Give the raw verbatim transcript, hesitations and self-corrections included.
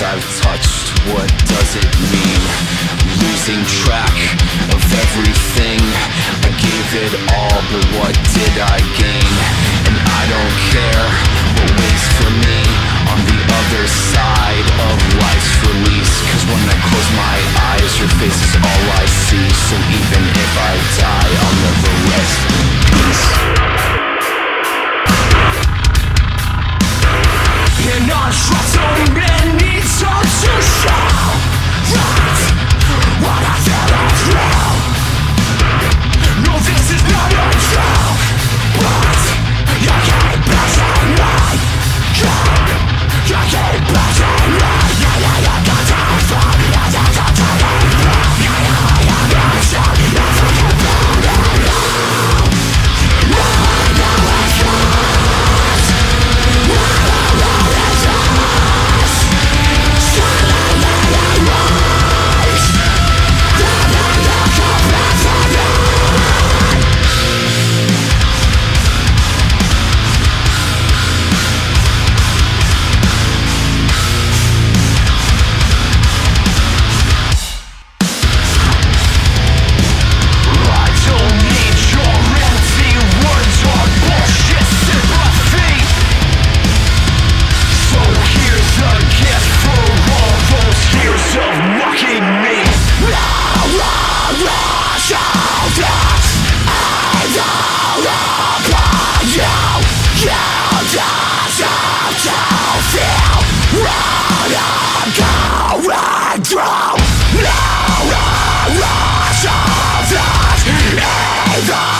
I've touched, what does it mean? Losing track of everything. I gave it all, but what did I gain? And I don't care what waits for me on the other side of life's release. Cause when I close my eyes, your face is all I see. So even if I die, I'll never rest in peace. And I trust so many times to show that what I said is real. No, this is not a joke, but you can't bullshit me. You can't bullshit me. Yeah, yeah, yeah, got time for me. Yeah, yeah, got time for me. Yeah, yeah, yeah, got time for me. Yeah, yeah, yeah, got time for me. Through, no rush of this, either.